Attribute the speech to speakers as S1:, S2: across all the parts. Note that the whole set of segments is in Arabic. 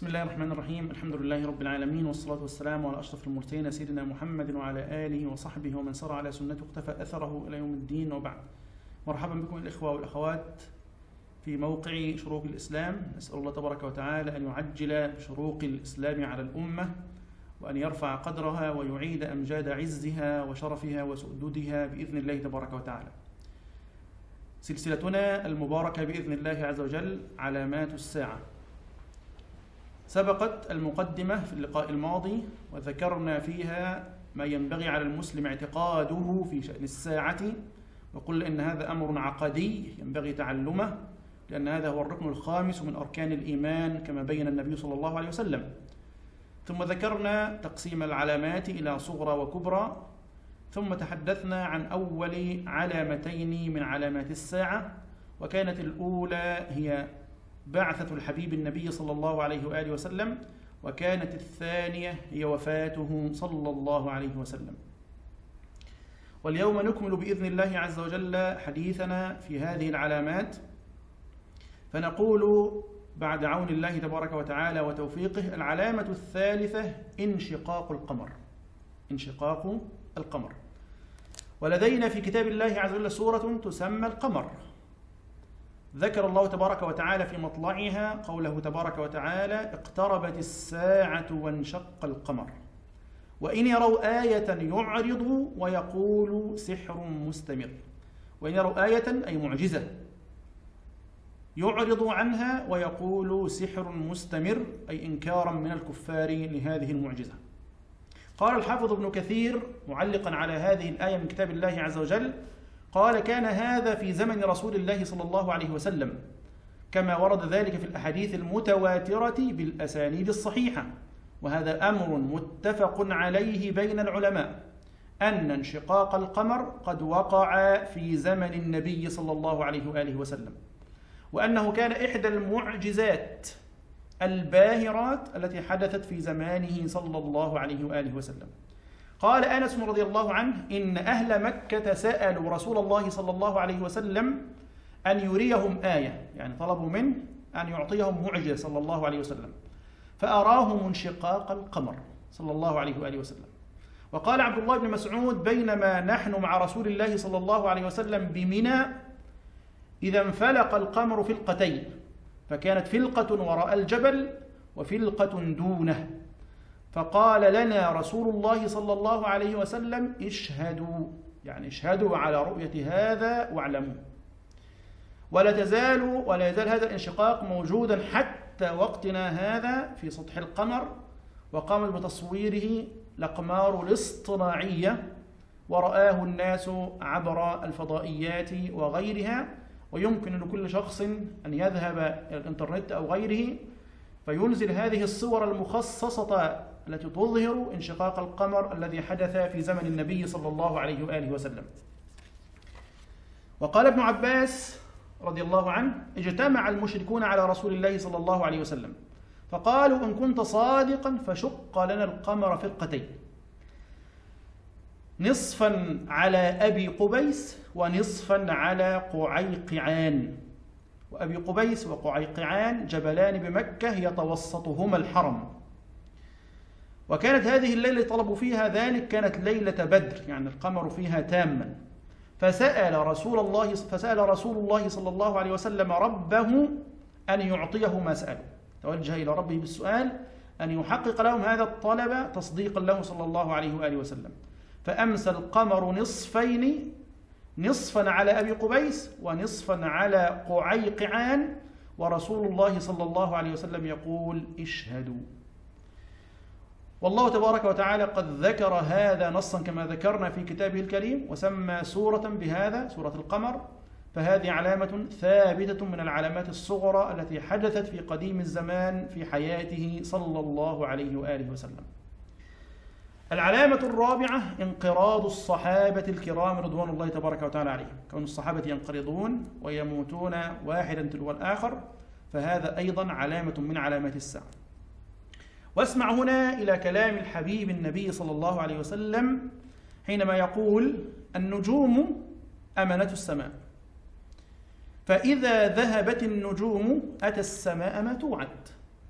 S1: بسم الله الرحمن الرحيم. الحمد لله رب العالمين، والصلاة والسلام على أشرف المرسلين سيدنا محمد وعلى آله وصحبه ومن سار على سنته اقتفى أثره إلى يوم الدين، وبعد. مرحبا بكم الإخوة والأخوات في موقع شروق الإسلام. نسأل الله تبارك وتعالى أن يعجل بشروق الإسلام على الأمة، وأن يرفع قدرها ويعيد أمجاد عزها وشرفها وسؤددها بإذن الله تبارك وتعالى. سلسلتنا المباركة بإذن الله عز وجل علامات الساعة. سبقت المقدمة في اللقاء الماضي وذكرنا فيها ما ينبغي على المسلم اعتقاده في شأن الساعة، وقلنا إن هذا أمر عقدي ينبغي تعلمه، لأن هذا هو الركن الخامس من أركان الإيمان كما بين النبي صلى الله عليه وسلم. ثم ذكرنا تقسيم العلامات إلى صغرى وكبرى، ثم تحدثنا عن أول علامتين من علامات الساعة، وكانت الأولى هي بعثة الحبيب النبي صلى الله عليه وآله وسلم، وكانت الثانية هي وفاته صلى الله عليه وسلم. واليوم نكمل بإذن الله عز وجل حديثنا في هذه العلامات، فنقول بعد عون الله تبارك وتعالى وتوفيقه: العلامة الثالثة انشقاق القمر. انشقاق القمر. ولدينا في كتاب الله عز وجل سورة تسمى القمر، ذكر الله تبارك وتعالى في مطلعها قوله تبارك وتعالى: اقتربت الساعة وانشق القمر وإن يروا آية يعرضوا ويقولوا سحر مستمر. وإن يروا آية أي معجزة يعرضوا عنها ويقولوا سحر مستمر، أي إنكارا من الكفار لهذه المعجزة. قال الحافظ ابن كثير معلقا على هذه الآية من كتاب الله عز وجل، قال: كان هذا في زمن رسول الله صلى الله عليه وسلم، كما ورد ذلك في الأحاديث المتواترة بالأسانيد الصحيحة، وهذا أمر متفق عليه بين العلماء أن انشقاق القمر قد وقع في زمن النبي صلى الله عليه وآله وسلم، وأنه كان إحدى المعجزات الباهرات التي حدثت في زمانه صلى الله عليه وآله وسلم. قال أنس رضي الله عنه: إن أهل مكة سألوا رسول الله صلى الله عليه وسلم أن يريهم آية، يعني طلبوا منه أن يعطيهم معجزة صلى الله عليه وسلم، فأراهم انشقاق القمر صلى الله عليه وآله وسلم. وقال عبد الله بن مسعود: بينما نحن مع رسول الله صلى الله عليه وسلم بمنى إذا انفلق القمر فلقتين، فكانت فلقة وراء الجبل وفلقة دونه، فقال لنا رسول الله صلى الله عليه وسلم: اشهدوا، يعني اشهدوا على رؤية هذا واعلموا. ولا يزال هذا الانشقاق موجودا حتى وقتنا هذا في سطح القمر، وقام بتصويره الأقمار الاصطناعية ورآه الناس عبر الفضائيات وغيرها، ويمكن لكل شخص أن يذهب إلى الإنترنت أو غيره فينزل هذه الصور المخصصة التي تظهر انشقاق القمر الذي حدث في زمن النبي صلى الله عليه وآله وسلم. وقال ابن عباس رضي الله عنه: اجتمع المشركون على رسول الله صلى الله عليه وسلم فقالوا: إن كنت صادقا فشق لنا القمر فرقتين، نصفا على أبي قبيس ونصفا على قعيقعان. وأبي قبيس وقعيقعان جبلان بمكة يتوسطهما الحرم. وكانت هذه الليلة اللي طلبوا فيها ذلك كانت ليلة بدر، يعني القمر فيها تاما. فسأل رسول الله صلى الله عليه وسلم ربه أن يعطيه ما سأله، توجه إلى ربه بالسؤال أن يحقق لهم هذا الطلب تصديقا له صلى الله عليه وآله وسلم. فأمسى القمر نصفين، نصفا على أبي قبيس ونصفا على قعيقعان، ورسول الله صلى الله عليه وسلم يقول: اشهدوا. والله تبارك وتعالى قد ذكر هذا نصا كما ذكرنا في كتابه الكريم، وسمى سورة بهذا، سورة القمر. فهذه علامة ثابتة من العلامات الصغرى التي حدثت في قديم الزمان في حياته صلى الله عليه وآله وسلم. العلامة الرابعة انقراض الصحابة الكرام رضوان الله تبارك وتعالى عليهم، كون الصحابة ينقرضون ويموتون واحدا تلو الآخر، فهذا أيضا علامة من علامات الساعة. واسمع هنا إلى كلام الحبيب النبي صلى الله عليه وسلم حينما يقول: النجوم أمنة السماء، فإذا ذهبت النجوم أتى السماء ما توعد،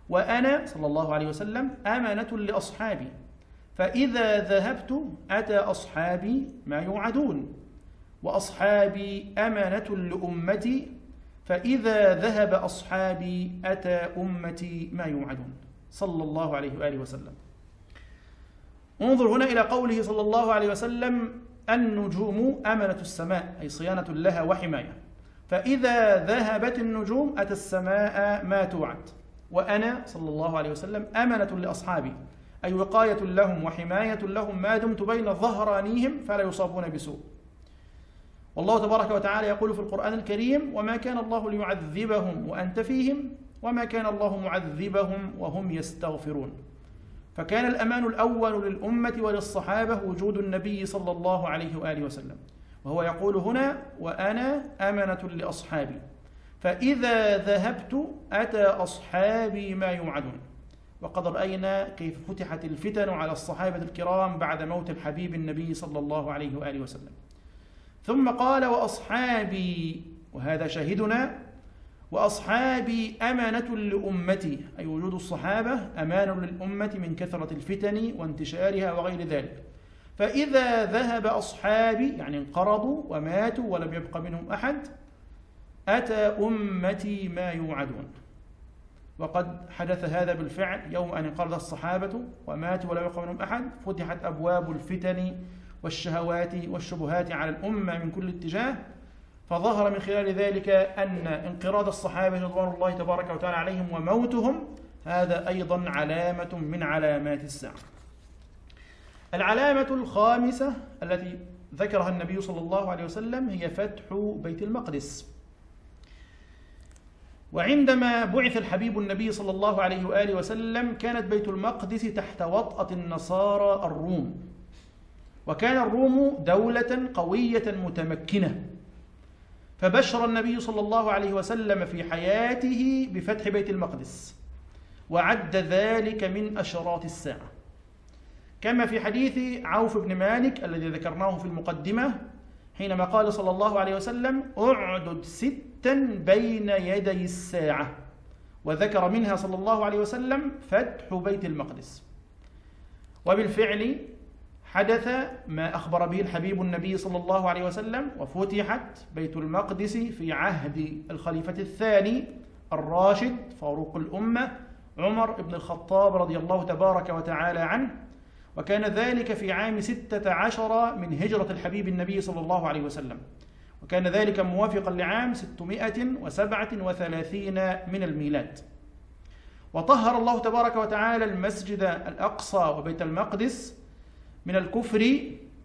S1: وأنا صلى الله عليه وسلم أمنة لأصحابي، فإذا ذهبت أتى أصحابي ما يوعدون، وأصحابي أمنة لأمتي، فإذا ذهب أصحابي أتى أمتي ما يوعدون، صلى الله عليه وآله وسلم. انظر هنا إلى قوله صلى الله عليه وسلم: النجوم أمنة السماء، أي صيانة لها وحماية، فإذا ذهبت النجوم أتى السماء ما توعد، وأنا صلى الله عليه وسلم أمنة لأصحابي، أي وقاية لهم وحماية لهم ما دمت بين ظهرانيهم فلا يصابون بسوء. والله تبارك وتعالى يقول في القرآن الكريم: وما كان الله ليعذبهم وأنت فيهم وما كان الله معذبهم وهم يستغفرون. فكان الأمان الأول للأمة وللصحابة وجود النبي صلى الله عليه وآله وسلم، وهو يقول هنا: وأنا أمنة لأصحابي، فإذا ذهبت أتى أصحابي ما يوعدون. وقد رأينا كيف فتحت الفتن على الصحابة الكرام بعد موت الحبيب النبي صلى الله عليه وآله وسلم. ثم قال: وأصحابي، وهذا شاهدنا: وأصحابي أمانة لأمتي، أي وجود الصحابة أمان للأمة من كثرة الفتن وانتشارها وغير ذلك. فإذا ذهب أصحابي، يعني انقرضوا وماتوا ولم يبق منهم أحد، أتى أمتي ما يوعدون. وقد حدث هذا بالفعل يوم أن انقرض الصحابة وماتوا ولم يبق منهم أحد، فتحت أبواب الفتن والشهوات والشبهات على الأمة من كل اتجاه، فظهر من خلال ذلك أن انقراض الصحابة رضوان الله تبارك وتعالى عليهم وموتهم هذا أيضا علامة من علامات الساعة. العلامة الخامسة التي ذكرها النبي صلى الله عليه وسلم هي فتح بيت المقدس. وعندما بعث الحبيب النبي صلى الله عليه وآله وسلم كانت بيت المقدس تحت وطأة النصارى الروم، وكان الروم دولة قوية متمكنة، فبشر النبي صلى الله عليه وسلم في حياته بفتح بيت المقدس، وعد ذلك من أشراط الساعة، كما في حديث عوف بن مالك الذي ذكرناه في المقدمة، حينما قال صلى الله عليه وسلم: أعدد 6 بين يدي الساعة، وذكر منها صلى الله عليه وسلم فتح بيت المقدس. وبالفعل حدث ما أخبر به الحبيب النبي صلى الله عليه وسلم، وفتحت بيت المقدس في عهد الخليفة الثاني الراشد فاروق الأمة عمر بن الخطاب رضي الله تبارك وتعالى عنه، وكان ذلك في عام 16 من هجرة الحبيب النبي صلى الله عليه وسلم، وكان ذلك موافقا لعام 637 من الميلاد. وطهر الله تبارك وتعالى المسجد الأقصى وبيت المقدس من الكفر،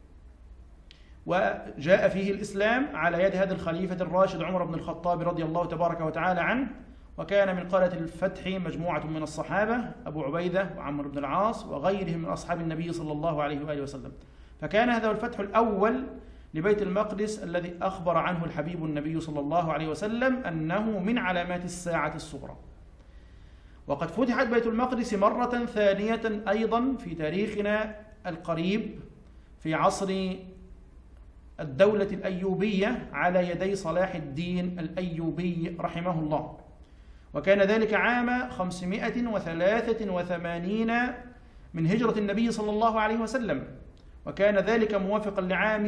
S1: وجاء فيه الإسلام على يد هذا الخليفة الراشد عمر بن الخطاب رضي الله تبارك وتعالى عنه. وكان من قادة الفتح مجموعة من الصحابة: أبو عبيدة وعمرو بن العاص وغيرهم من أصحاب النبي صلى الله عليه وآله وسلم. فكان هذا الفتح الأول لبيت المقدس الذي أخبر عنه الحبيب النبي صلى الله عليه وسلم أنه من علامات الساعة الصغرى. وقد فتحت بيت المقدس مرة ثانية أيضا في تاريخنا القريب في عصر الدولة الأيوبية على يدي صلاح الدين الأيوبي رحمه الله، وكان ذلك عام 583 من هجرة النبي صلى الله عليه وسلم، وكان ذلك موافقا لعام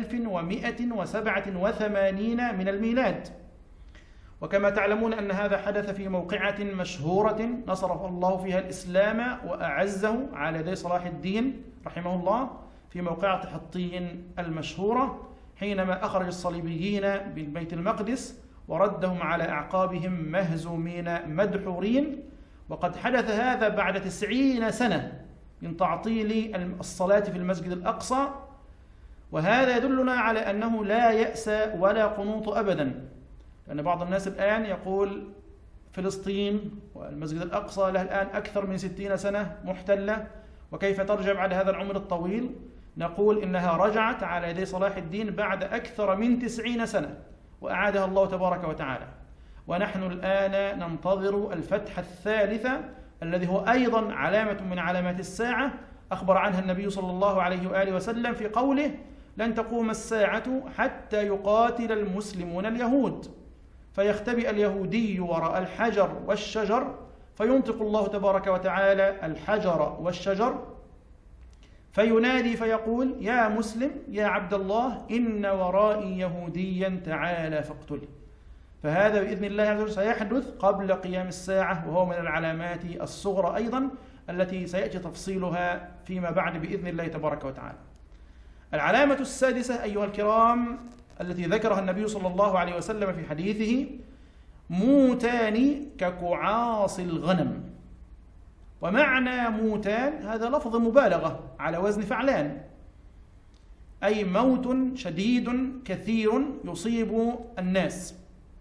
S1: 1187 من الميلاد. وكما تعلمون أن هذا حدث في موقعة مشهورة نصر الله فيها الإسلام وأعزه على يدي صلاح الدين رحمه الله، في موقعة حطين المشهورة، حينما أخرج الصليبيين بالبيت المقدس وردهم على أعقابهم مهزومين مدحورين. وقد حدث هذا بعد 90 سنة من تعطيل الصلاة في المسجد الأقصى، وهذا يدلنا على أنه لا يأس ولا قنوط أبدا، لأن بعض الناس الآن يقول فلسطين والمسجد الأقصى له الآن أكثر من 60 سنة محتلة، وكيف ترجع بعد هذا العمر الطويل؟ نقول إنها رجعت على يدي صلاح الدين بعد أكثر من 90 سنة وأعادها الله تبارك وتعالى، ونحن الآن ننتظر الفتح الثالث الذي هو أيضا علامة من علامات الساعة، أخبر عنها النبي صلى الله عليه وآله وسلم في قوله: لن تقوم الساعة حتى يقاتل المسلمون اليهود، فيختبئ اليهودي وراء الحجر والشجر، فينطق الله تبارك وتعالى الحجر والشجر فينادي فيقول: يا مسلم يا عبد الله، إن ورائي يهوديا تعالى فاقتله. فهذا بإذن الله عز وجل سيحدث قبل قيام الساعة، وهو من العلامات الصغرى أيضا التي سيأتي تفصيلها فيما بعد بإذن الله تبارك وتعالى. العلامة السادسة أيها الكرام التي ذكرها النبي صلى الله عليه وسلم في حديثه: موتان كقعاص الغنم. ومعنى موتان هذا لفظ مبالغة على وزن فعلان، أي موت شديد كثير يصيب الناس.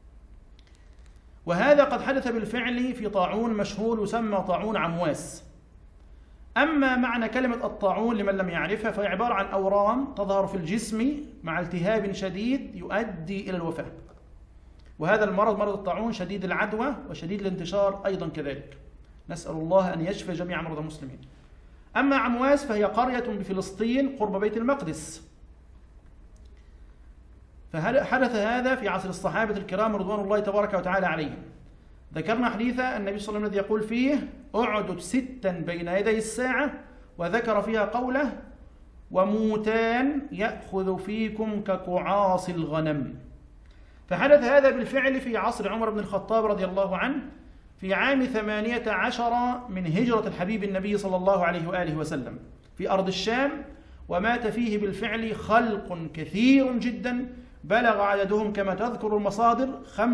S1: وهذا قد حدث بالفعل في طاعون مشهور يسمى طاعون عمواس. أما معنى كلمة الطاعون لمن لم يعرفها فهي عبارة عن أورام تظهر في الجسم مع التهاب شديد يؤدي إلى الوفاة. وهذا المرض مرض الطاعون شديد العدوى وشديد الانتشار أيضا كذلك، نسأل الله أن يشفي جميع مرضى المسلمين. أما عمواس فهي قرية بفلسطين قرب بيت المقدس. فحدث هذا في عصر الصحابة الكرام رضوان الله تبارك وتعالى عليهم. ذكرنا حديث النبي صلى الله عليه وسلم الذي يقول فيه: أعدد 6 بين يدي الساعة، وذكر فيها قوله: وموتان يأخذ فيكم كقعاص الغنم. فحدث هذا بالفعل في عصر عمر بن الخطاب رضي الله عنه في عام 18 من هجرة الحبيب النبي صلى الله عليه وآله وسلم في أرض الشام، ومات فيه بالفعل خلق كثير جدا بلغ عددهم كما تذكر المصادر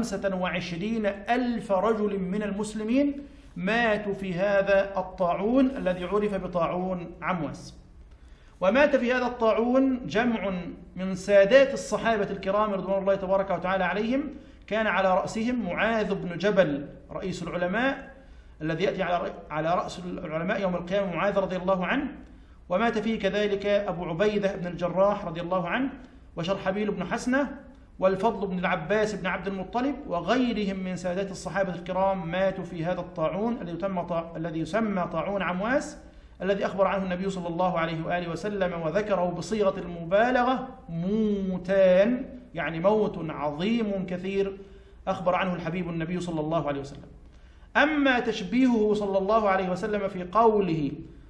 S1: 25,000 رجل من المسلمين ماتوا في هذا الطاعون الذي عرف بطاعون عمواس. ومات في هذا الطاعون جمع من سادات الصحابة الكرام رضوان الله تبارك وتعالى عليهم، كان على رأسهم معاذ بن جبل رئيس العلماء الذي يأتي على رأس العلماء يوم القيامة، معاذ رضي الله عنه. ومات فيه كذلك أبو عبيدة بن الجراح رضي الله عنه، وشرحبيل بن حسنة، والفضل بن العباس بن عبد المطلب، وغيرهم من سادات الصحابة الكرام ماتوا في هذا الطاعون الذي يسمى طاعون عمواس، الذي أخبر عنه النبي صلى الله عليه وآله وسلم وذكره بصيغة المبالغة: موتان، يعني موت عظيم كثير أخبر عنه الحبيب النبي صلى الله عليه وسلم. أما تشبيهه صلى الله عليه وسلم في قوله: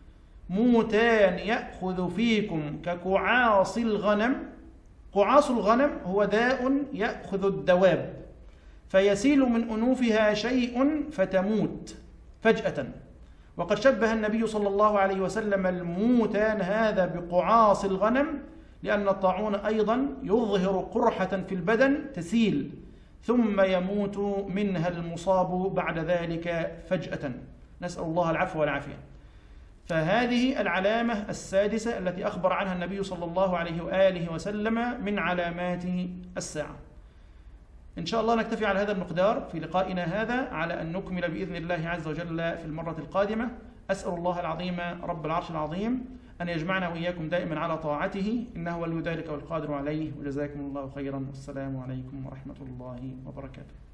S1: موتان يأخذ فيكم كقعاص الغنم، قعاص الغنم هو داء يأخذ الدواب فيسيل من أنوفها شيء فتموت فجأة. وقد شبه النبي صلى الله عليه وسلم الموتان هذا بقعاص الغنم، لأن الطاعون أيضا يظهر قرحة في البدن تسيل ثم يموت منها المصاب بعد ذلك فجأة، نسأل الله العفو والعافية. فهذه العلامة السادسة التي أخبر عنها النبي صلى الله عليه وآله وسلم من علامات الساعة. إن شاء الله نكتفي على هذا المقدار في لقائنا هذا، على أن نكمل بإذن الله عز وجل في المرة القادمة. أسأل الله العظيم رب العرش العظيم أن يجمعنا وإياكم دائما على طاعته، إنه ولي ذلك والقادر عليه. وجزاكم الله خيرا، والسلام عليكم ورحمة الله وبركاته.